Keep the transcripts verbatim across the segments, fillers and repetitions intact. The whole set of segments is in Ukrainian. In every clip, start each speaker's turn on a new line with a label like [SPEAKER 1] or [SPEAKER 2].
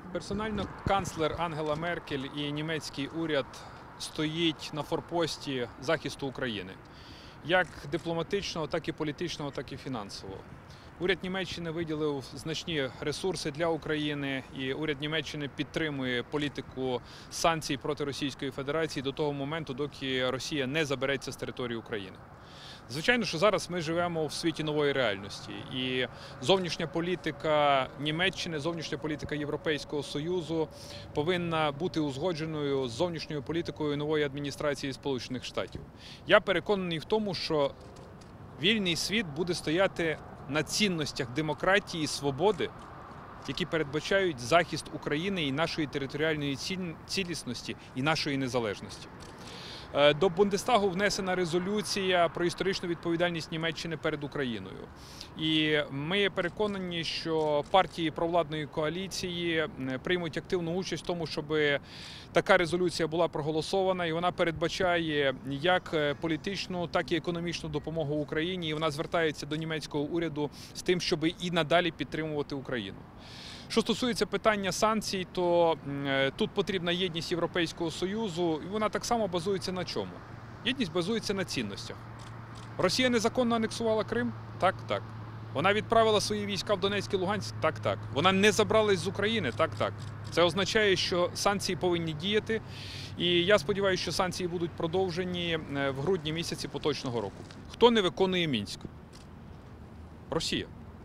[SPEAKER 1] Персонально канцлер Ангела Меркель і німецький уряд стоїть на форпості захисту України. Як дипломатичного, так і політичного, так і фінансового. Уряд Німеччини виділив значні ресурси для України, і уряд Німеччини підтримує політику санкцій проти Російської Федерації до того моменту, доки Росія не забереться з території України. Звичайно, що зараз ми живемо в світі нової реальності, і зовнішня політика Німеччини, зовнішня політика Європейського Союзу повинна бути узгодженою з зовнішньою політикою нової адміністрації Сполучених Штатів. Я переконаний в тому, що вільний світ буде стояти на цінностях демократії і свободи, які передбачають захист України і нашої територіальної цілісності і нашої незалежності. До Бундестагу внесена резолюція про історичну відповідальність Німеччини перед Україною. І ми переконані, що партії провладної коаліції приймуть активну участь в тому, щоб така резолюція була проголосована, і вона передбачає як політичну, так і економічну допомогу Україні, і вона звертається до німецького уряду з тим, щоб і надалі підтримувати Україну. Що стосується питання санкцій, то тут потрібна єдність Європейського Союзу, і вона так само базується на чому? Єдність базується на цінностях. Росія незаконно анексувала Крим? Так, так. Вона відправила свої війська в Донецьк і Луганськ? Так, так. Вона не забралась з України? Так, так. Це означає, що санкції повинні діяти, і я сподіваюся, що санкції будуть продовжені в грудні місяці поточного року. Хто не виконує Мінськ? Росія.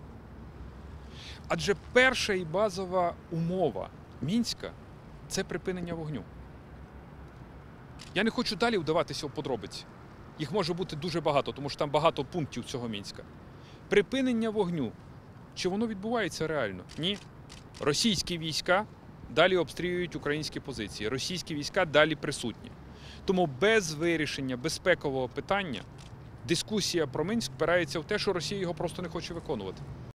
[SPEAKER 1] Адже перша і базова умова Мінська – це припинення вогню. Я не хочу далі вдаватися в подробиці. Їх може бути дуже багато, тому що там багато пунктів цього Мінська. Припинення вогню. Чи воно відбувається реально? Ні. Російські війська далі обстрілюють українські позиції. Російські війська далі присутні. Тому без вирішення безпекового питання дискусія про Мінськ впирається в те, що Росія його просто не хоче виконувати.